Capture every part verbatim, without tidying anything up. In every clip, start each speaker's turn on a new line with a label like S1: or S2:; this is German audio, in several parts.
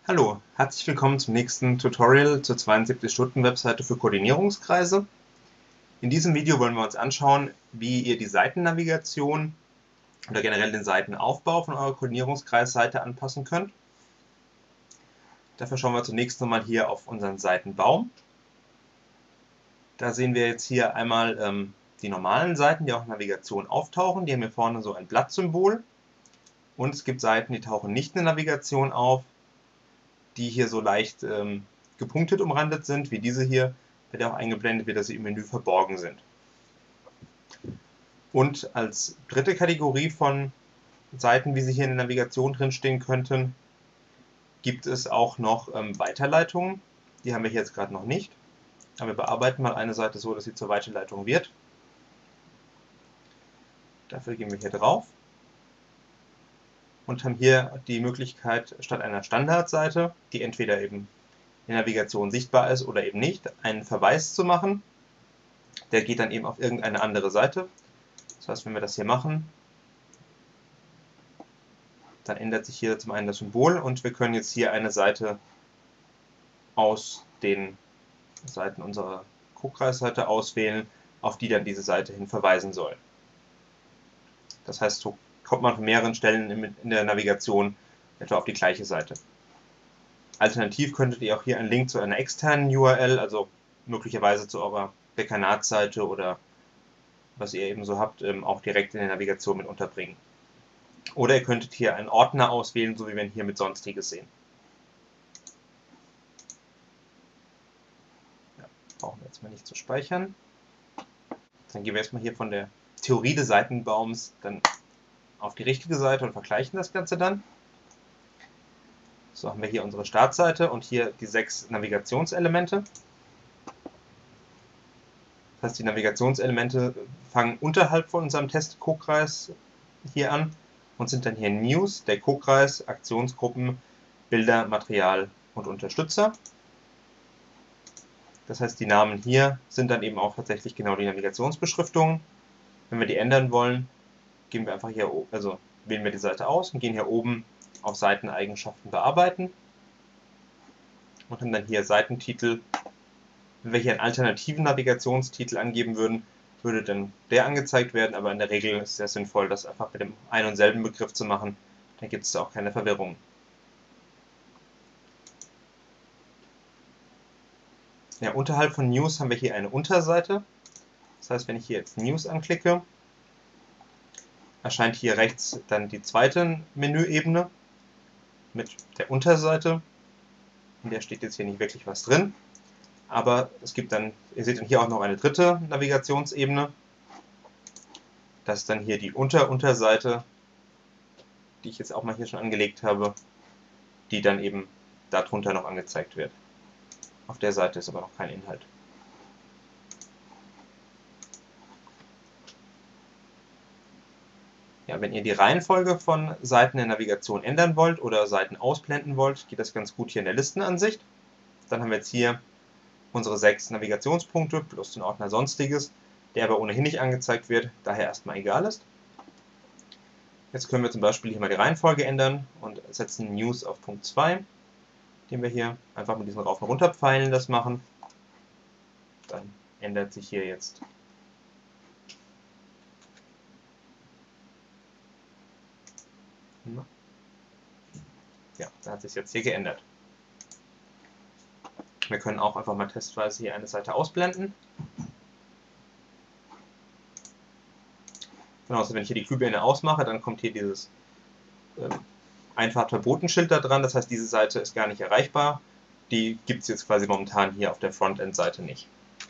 S1: Hallo, herzlich willkommen zum nächsten Tutorial zur zweiundsiebzig-Stunden-Webseite für Koordinierungskreise. In diesem Video wollen wir uns anschauen, wie ihr die Seitennavigation oder generell den Seitenaufbau von eurer Koordinierungskreisseite anpassen könnt. Dafür schauen wir zunächst nochmal hier auf unseren Seitenbaum. Da sehen wir jetzt hier einmal ähm, die normalen Seiten, die auch in Navigation auftauchen. Die haben hier vorne so ein Blattsymbol. Und es gibt Seiten, die tauchen nicht in der Navigation auf, die hier so leicht ähm, gepunktet umrandet sind, wie diese hier, bei der auch eingeblendet wird, dass sie im Menü verborgen sind. Und als dritte Kategorie von Seiten, wie sie hier in der Navigation drin stehen könnten, gibt es auch noch ähm, Weiterleitungen. Die haben wir hier jetzt gerade noch nicht. Aber wir bearbeiten mal eine Seite so, dass sie zur Weiterleitung wird. Dafür gehen wir hier drauf und haben hier die Möglichkeit, statt einer Standardseite, die entweder eben in der Navigation sichtbar ist oder eben nicht, einen Verweis zu machen. Der geht dann eben auf irgendeine andere Seite. Das heißt, wenn wir das hier machen, dann ändert sich hier zum einen das Symbol und wir können jetzt hier eine Seite aus den Seiten unserer Co-Kreisseite auswählen, auf die dann diese Seite hin verweisen soll. Das heißt, so kommt man von mehreren Stellen in der Navigation etwa auf die gleiche Seite. Alternativ könntet ihr auch hier einen Link zu einer externen U R L, also möglicherweise zu eurer Dekanatsseite oder was ihr eben so habt, auch direkt in der Navigation mit unterbringen. Oder ihr könntet hier einen Ordner auswählen, so wie wir ihn hier mit Sonstiges sehen. Ja, brauchen wir jetzt mal nicht zu speichern. Dann gehen wir erstmal hier von der Theorie des Seitenbaums dann auf die richtige Seite und vergleichen das Ganze dann. So haben wir hier unsere Startseite und hier die sechs Navigationselemente. Das heißt, die Navigationselemente fangen unterhalb von unserem Test-Co-Kreis hier an und sind dann hier News, der Co-Kreis, Aktionsgruppen, Bilder, Material und Unterstützer. Das heißt, die Namen hier sind dann eben auch tatsächlich genau die Navigationsbeschriftungen. Wenn wir die ändern wollen, gehen wir einfach hier, also wählen wir die Seite aus und gehen hier oben auf Seiteneigenschaften bearbeiten und haben dann hier Seitentitel. Wenn wir hier einen alternativen Navigationstitel angeben würden, würde dann der angezeigt werden, aber in der Regel ist es sehr sinnvoll, das einfach mit dem einen und selben Begriff zu machen. Dann gibt es auch keine Verwirrung. Ja, unterhalb von News haben wir hier eine Unterseite. Das heißt, wenn ich hier jetzt News anklicke, erscheint hier rechts dann die zweite Menüebene mit der Unterseite. In der steht jetzt hier nicht wirklich was drin. Aber es gibt dann, ihr seht dann hier auch noch eine dritte Navigationsebene. Das ist dann hier die Unter-Unterseite, die ich jetzt auch mal hier schon angelegt habe, die dann eben darunter noch angezeigt wird. Auf der Seite ist aber noch kein Inhalt. Ja, wenn ihr die Reihenfolge von Seiten der Navigation ändern wollt oder Seiten ausblenden wollt, geht das ganz gut hier in der Listenansicht. Dann haben wir jetzt hier unsere sechs Navigationspunkte plus den Ordner Sonstiges, der aber ohnehin nicht angezeigt wird, daher erstmal egal ist. Jetzt können wir zum Beispiel hier mal die Reihenfolge ändern und setzen News auf Punkt zwei, indem wir hier einfach mit diesen Rauf- und Runterpfeilen das machen. Dann ändert sich hier jetzt ja, da hat sich jetzt hier geändert. Wir können auch einfach mal testweise hier eine Seite ausblenden. Genau, also wenn ich hier die Glühbirne ausmache, dann kommt hier dieses ähm, einfach Verbotenschild da dran. Das heißt, diese Seite ist gar nicht erreichbar. Die gibt es jetzt quasi momentan hier auf der Frontend-Seite nicht.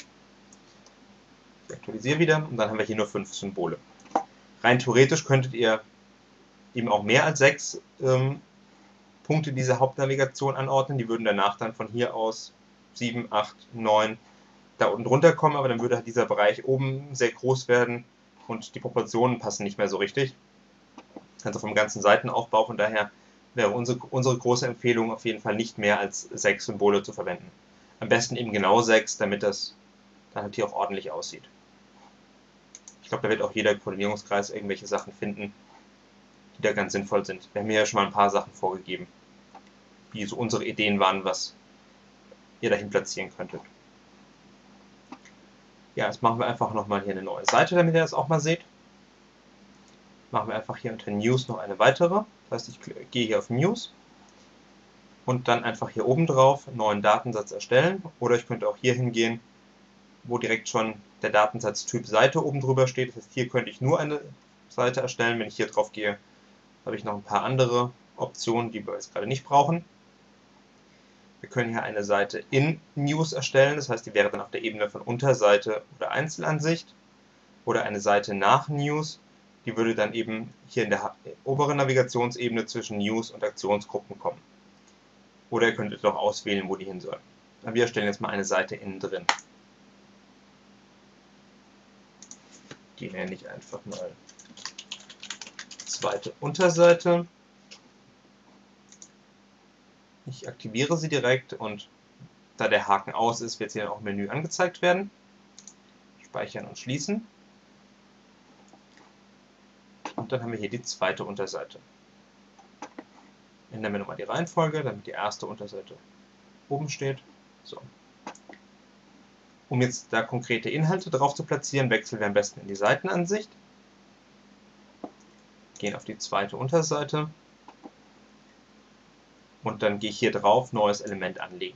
S1: Ich aktualisiere wieder und dann haben wir hier nur fünf Symbole. Rein theoretisch könntet ihr eben auch mehr als sechs ähm, Punkte dieser Hauptnavigation anordnen. Die würden danach dann von hier aus sieben, acht, neun da unten drunter kommen, aber dann würde halt dieser Bereich oben sehr groß werden und die Proportionen passen nicht mehr so richtig. Also vom ganzen Seitenaufbau, von daher wäre unsere, unsere große Empfehlung auf jeden Fall nicht mehr als sechs Symbole zu verwenden. Am besten eben genau sechs, damit das dann halt hier auch ordentlich aussieht. Ich glaube, da wird auch jeder Koordinierungskreis irgendwelche Sachen finden, die da ganz sinnvoll sind. Wir haben hier ja schon mal ein paar Sachen vorgegeben, wie wie so unsere Ideen waren, was ihr dahin platzieren könntet. Ja, jetzt machen wir einfach nochmal hier eine neue Seite, damit ihr das auch mal seht. Machen wir einfach hier unter News noch eine weitere. Das heißt, ich gehe hier auf News und dann einfach hier oben drauf einen neuen Datensatz erstellen. Oder ich könnte auch hier hingehen, wo direkt schon der Datensatztyp Seite oben drüber steht. Das heißt, hier könnte ich nur eine Seite erstellen. Wenn ich hier drauf gehe, habe ich noch ein paar andere Optionen, die wir jetzt gerade nicht brauchen. Wir können hier eine Seite in News erstellen, das heißt, die wäre dann auf der Ebene von Unterseite oder Einzelansicht. Oder eine Seite nach News, die würde dann eben hier in der oberen Navigationsebene zwischen News und Aktionsgruppen kommen. Oder ihr könntet auch auswählen, wo die hin soll. Wir erstellen jetzt mal eine Seite innen drin. Die nenne ich einfach mal zweite Unterseite. Ich aktiviere sie direkt und da der Haken aus ist, wird sie dann auch im Menü angezeigt werden. Speichern und schließen. Und dann haben wir hier die zweite Unterseite. Ändern wir nochmal die Reihenfolge, damit die erste Unterseite oben steht. So. Um jetzt da konkrete Inhalte drauf zu platzieren, wechseln wir am besten in die Seitenansicht. Gehen auf die zweite Unterseite. Und dann gehe ich hier drauf, neues Element anlegen.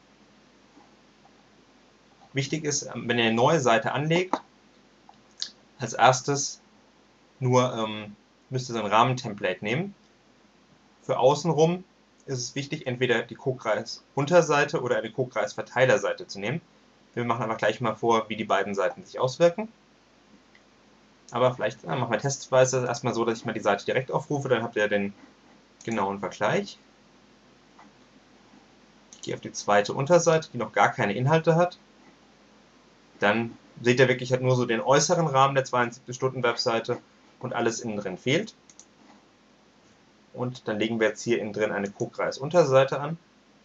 S1: Wichtig ist, wenn ihr eine neue Seite anlegt, als erstes nur ähm, müsst ihr so ein Rahmentemplate nehmen. Für außenrum ist es wichtig, entweder die Co-Kreis-Unterseite oder eine Co-Kreis-Verteilerseite zu nehmen. Wir machen aber gleich mal vor, wie die beiden Seiten sich auswirken. Aber vielleicht ja, machen wir testweise erstmal so, dass ich mal die Seite direkt aufrufe, dann habt ihr den genauen Vergleich. Ich gehe auf die zweite Unterseite, die noch gar keine Inhalte hat. Dann seht ihr wirklich, hat nur so den äußeren Rahmen der zweiundsiebzig-Stunden-Webseite und alles innen drin fehlt. Und dann legen wir jetzt hier innen drin eine Co-Kreis-Unterseite an.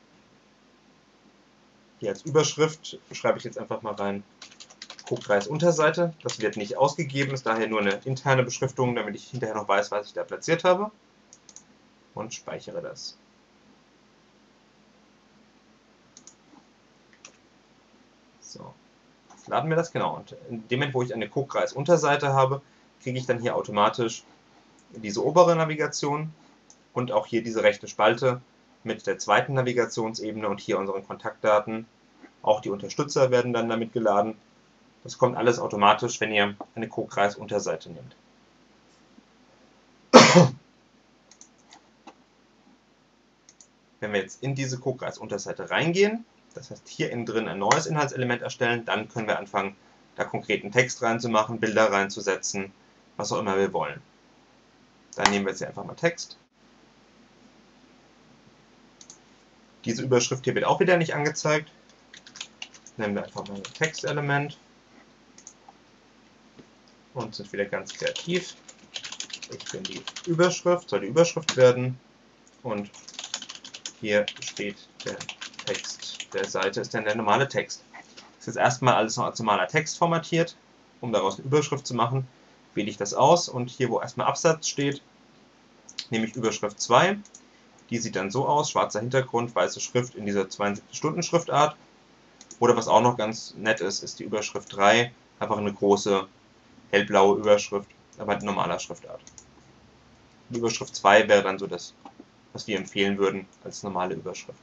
S1: Hier als Überschrift schreibe ich jetzt einfach mal rein Co-Kreis-Unterseite. Das wird nicht ausgegeben, ist daher nur eine interne Beschriftung, damit ich hinterher noch weiß, was ich da platziert habe. Und speichere das. So, jetzt laden wir das, genau. Und in dem Moment, wo ich eine Co-Kreis-Unterseite habe, kriege ich dann hier automatisch diese obere Navigation und auch hier diese rechte Spalte mit der zweiten Navigationsebene und hier unseren Kontaktdaten. Auch die Unterstützer werden dann damit geladen. Das kommt alles automatisch, wenn ihr eine Co-Kreis-Unterseite nehmt. Wenn wir jetzt in diese Co-Kreis-Unterseite reingehen, das heißt hier innen drin ein neues Inhaltselement erstellen, dann können wir anfangen, da konkreten Text reinzumachen, Bilder reinzusetzen, was auch immer wir wollen. Dann nehmen wir jetzt hier einfach mal Text. Diese Überschrift hier wird auch wieder nicht angezeigt. Nehmen wir einfach mal ein Textelement und sind wieder ganz kreativ. Ich bin die Überschrift, soll die Überschrift werden und hier steht der Text der Seite, ist dann der normale Text. Das ist jetzt erstmal alles noch als normaler Text formatiert. Um daraus eine Überschrift zu machen, wähle ich das aus und hier, wo erstmal Absatz steht, nehme ich Überschrift zwei. Die sieht dann so aus, schwarzer Hintergrund, weiße Schrift in dieser zweiundsiebzig-Stunden-Schriftart. Oder was auch noch ganz nett ist, ist die Überschrift drei, einfach eine große hellblaue Überschrift, aber in normaler Schriftart. Die Überschrift zwei wäre dann so das, was wir empfehlen würden als normale Überschrift.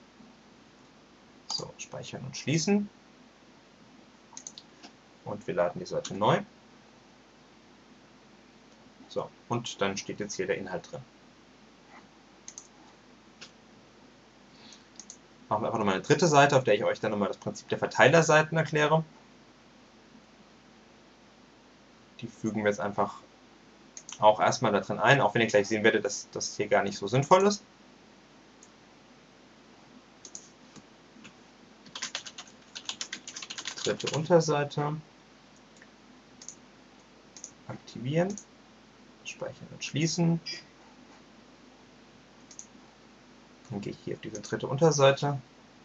S1: So, speichern und schließen. Und wir laden die Seite neu. So, und dann steht jetzt hier der Inhalt drin. Machen wir einfach nochmal eine dritte Seite, auf der ich euch dann nochmal das Prinzip der Verteilerseiten erkläre. Die fügen wir jetzt einfach auch erstmal da drin ein, auch wenn ihr gleich sehen werdet, dass das hier gar nicht so sinnvoll ist. Dritte Unterseite. Aktivieren. Speichern und schließen. Dann gehe ich hier auf diese dritte Unterseite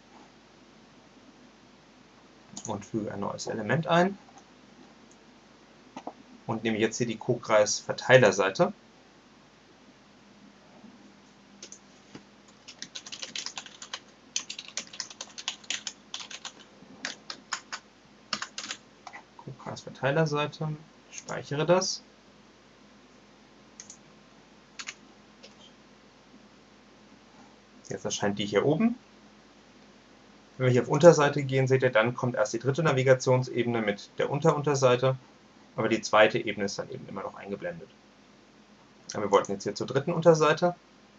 S1: und füge ein neues Element ein. Und nehme jetzt hier die Co-Kreis-Verteilerseite. Verteilerseite, ich speichere das. Jetzt erscheint die hier oben. Wenn wir hier auf Unterseite gehen, seht ihr, dann kommt erst die dritte Navigationsebene mit der Unterunterseite, aber die zweite Ebene ist dann eben immer noch eingeblendet. Aber wir wollten jetzt hier zur dritten Unterseite.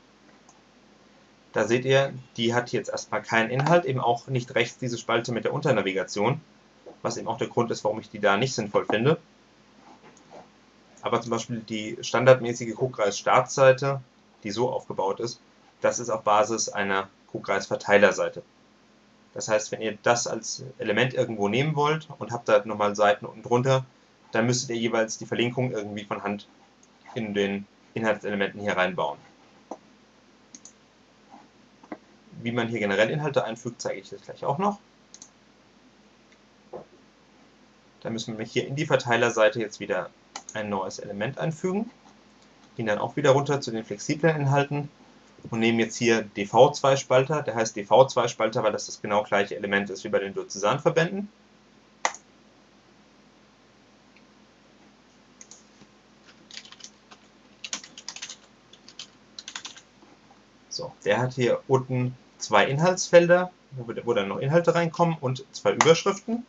S1: Da seht ihr, die hat jetzt erstmal keinen Inhalt, eben auch nicht rechts diese Spalte mit der Unternavigation, was eben auch der Grund ist, warum ich die da nicht sinnvoll finde. Aber zum Beispiel die standardmäßige QQreis-Startseite, die so aufgebaut ist, das ist auf Basis einer QQreis-Verteilerseite. Das heißt, wenn ihr das als Element irgendwo nehmen wollt und habt da nochmal Seiten unten drunter, dann müsstet ihr jeweils die Verlinkung irgendwie von Hand in den Inhaltselementen hier reinbauen. Wie man hier generell Inhalte einfügt, zeige ich das gleich auch noch. Da müssen wir hier in die Verteilerseite jetzt wieder ein neues Element einfügen. Gehen dann auch wieder runter zu den flexiblen Inhalten und nehmen jetzt hier D V zwei Spalter. Der heißt D V zwei Spalter, weil das das genau gleiche Element ist wie bei den Diözesanverbänden. So, der hat hier unten zwei Inhaltsfelder, wo, wo dann noch Inhalte reinkommen und zwei Überschriften.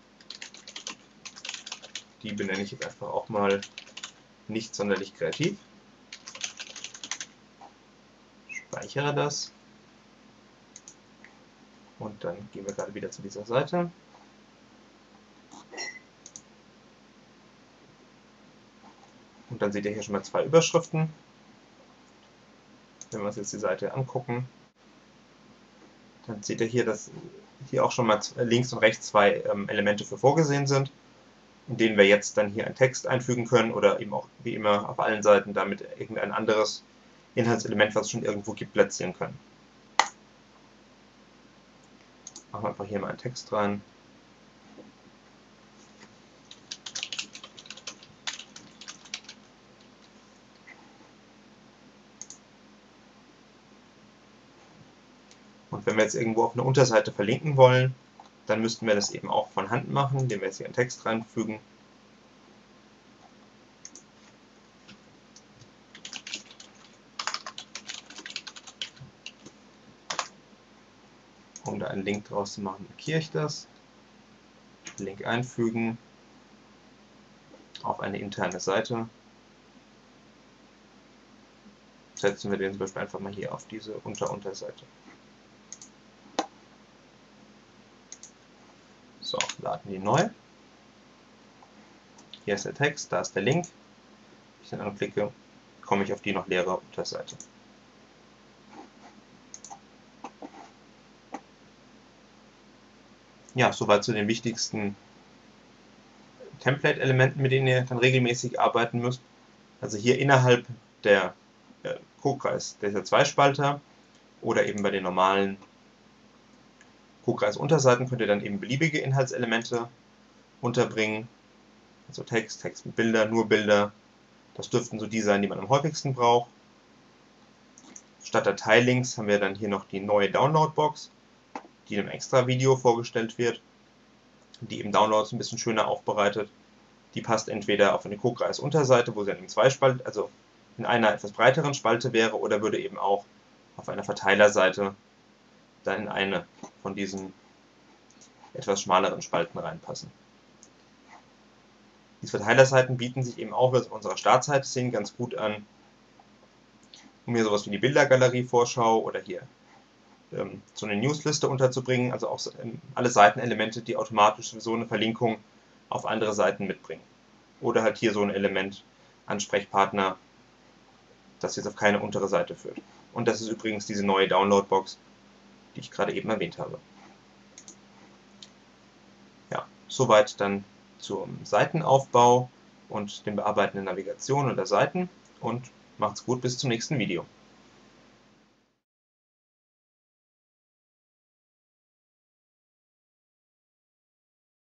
S1: Die benenne ich jetzt einfach auch mal nicht sonderlich kreativ. Speichere das. Und dann gehen wir gerade wieder zu dieser Seite. Und dann seht ihr hier schon mal zwei Überschriften. Wenn wir uns jetzt die Seite angucken, dann seht ihr hier, dass hier auch schon mal links und rechts zwei ähm, Elemente für vorgesehen sind, in denen wir jetzt dann hier einen Text einfügen können oder eben auch wie immer auf allen Seiten damit irgendein anderes Inhaltselement, was es schon irgendwo gibt, platzieren können. Machen wir einfach hier mal einen Text rein. Und wenn wir jetzt irgendwo auf eine Unterseite verlinken wollen, dann müssten wir das eben auch von Hand machen, indem wir jetzt hier einen Text reinfügen. Um da einen Link draus zu machen, markiere ich das. Link einfügen auf eine interne Seite. Setzen wir den zum Beispiel einfach mal hier auf diese Unter-Unterseite. So, laden die neu. Hier ist der Text, da ist der Link. Wenn ich den anklicke, komme ich auf die noch leere Unterseite. Ja, soweit zu den wichtigsten Template-Elementen, mit denen ihr dann regelmäßig arbeiten müsst. Also hier innerhalb der äh, QQreis, dieser Zweispalter oder eben bei den normalen QQreis-Unterseiten könnt ihr dann eben beliebige Inhaltselemente unterbringen. Also Text, Text mit Bilder, nur Bilder. Das dürften so die sein, die man am häufigsten braucht. Statt Dateilinks haben wir dann hier noch die neue Download-Box, die in einem extra Video vorgestellt wird, die eben Downloads ein bisschen schöner aufbereitet. Die passt entweder auf eine QQreis-Unterseite, wo sie dann im Zweispalt, also in einer etwas breiteren Spalte wäre, oder würde eben auch auf einer Verteilerseite dann in eine von diesen etwas schmaleren Spalten reinpassen. Diese Verteilerseiten bieten sich eben auch, wie wir es auf unserer Startseite sehen, ganz gut an, um hier sowas wie die Bildergalerie-Vorschau oder hier ähm, so eine Newsliste unterzubringen, also auch ähm, alle Seitenelemente, die automatisch sowieso eine Verlinkung auf andere Seiten mitbringen. Oder halt hier so ein Element, Ansprechpartner, das jetzt auf keine untere Seite führt. Und das ist übrigens diese neue Download-Box, die ich gerade eben erwähnt habe. Ja, soweit dann zum Seitenaufbau und dem Bearbeiten der Navigation und der Seiten und macht's gut, bis zum nächsten Video.